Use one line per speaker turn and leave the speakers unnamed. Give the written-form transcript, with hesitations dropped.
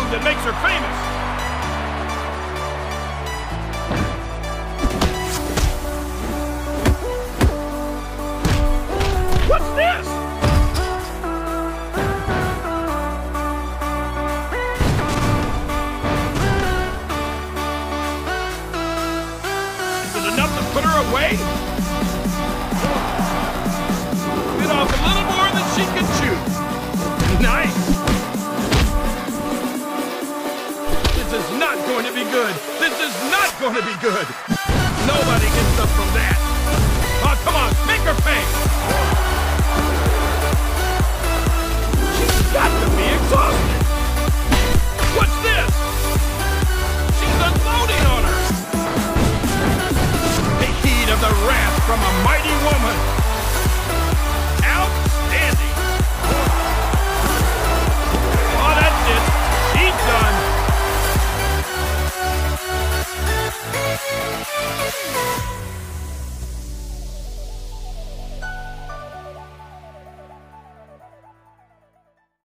move that makes her famous. What's this? Is it enough to put her away? Bit off a little more than she can chew. Nice. This is not going to be good. This is not going to be good. Nobody